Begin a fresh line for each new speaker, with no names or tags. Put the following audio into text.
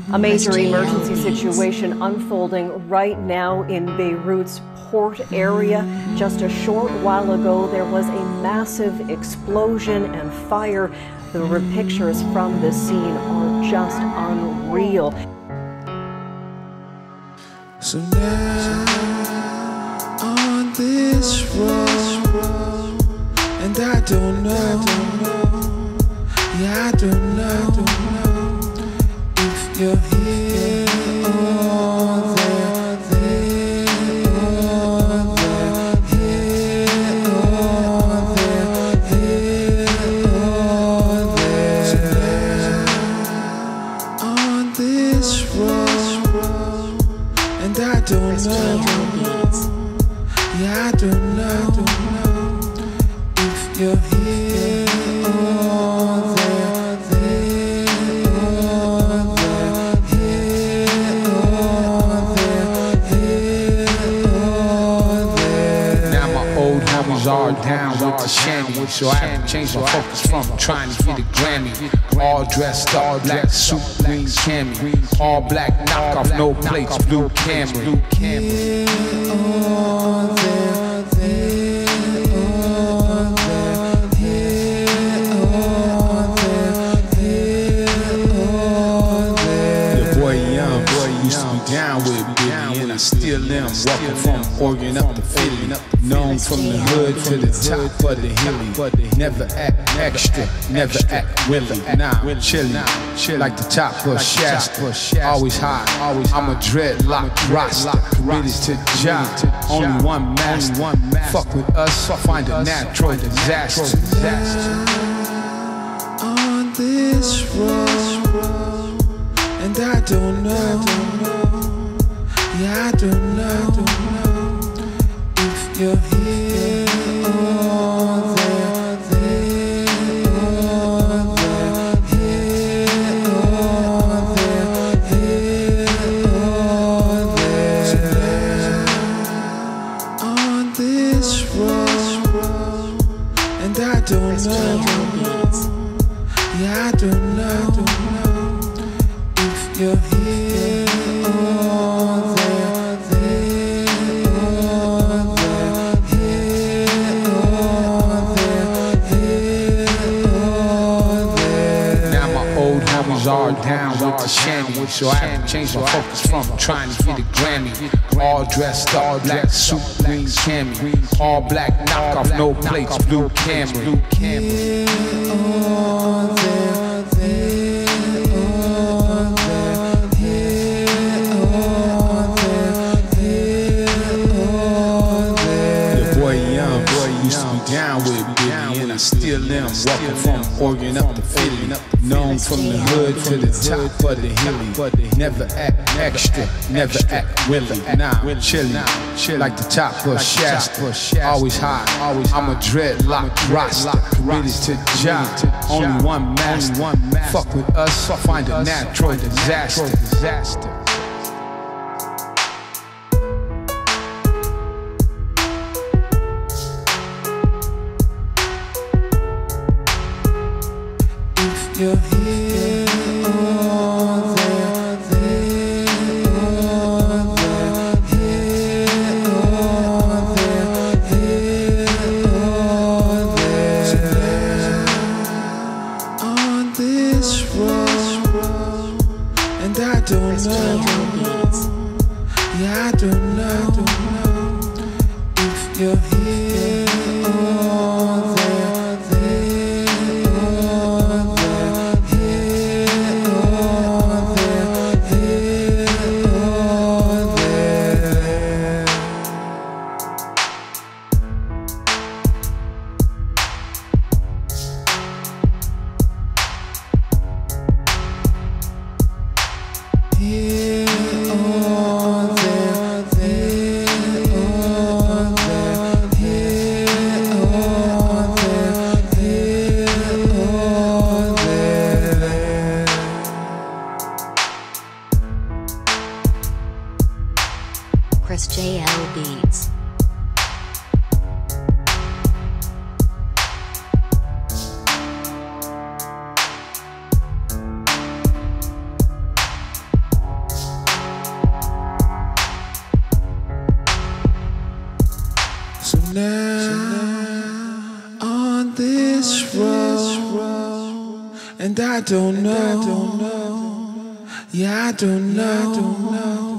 A major emergency situation unfolding right now in Beirut's port area. Just a short while ago, there was a massive explosion and fire. The pictures from this scene are just unreal.
So now on this road, and I don't know, yeah, I don't know if you're here or there, here or there, here or there, here or there. So now on this road, and I don't know, yeah, I don't know if you're here or there, here or there, here or there, here or there.
Now my old homies are down with the shandy, so I have to change my focus from trying to get a Grammy. All dressed up, black suit, green cami, all black knockoff, no plates, blue Camry.
Here or there, there or there, here or there, here or there.
The boy young, used to be down with me, and I still am. Walking from Oregon up to Philly, known from the hood to the top of the hilly. Never act extra, never act willy. Nah, I'm chillin', like the top of Shasta. Always high, I'm a dreadlock roster, committed to job. Only one master. Fuck with us, find a natural disaster.
On this road, and I don't know, yeah, I don't know if you're here or there, there or there, here or there, here or there. So now on this road, and I don't know, yeah, I don't know if you're here or there, there or there, here or there, here or there.
Now my old homies are down with the shandy, so I have to change my focus from trying to get a Grammy. All dressed up, black suit, green cami, all black knockoff, no plates, blue Camry.
Here or there, there or there, here or there, here or there.
The boy young, used to be down with me, and I still am. Walking from Oregon up to Philly, known from the hood to the top of the hilly. Never act extra, never act willy. Nah, I'm chillin', like the top of Shasta. Always high, I'm a dreadlock roster, committed to job. Only one master. Fuck with us, find a natural disaster.
You're here or there, there or there, here or there, here or there. So now on this road, and I don't know, yeah, I don't know if you're here or there, there or there. now on this road, and I don't know. Yeah, I don't know.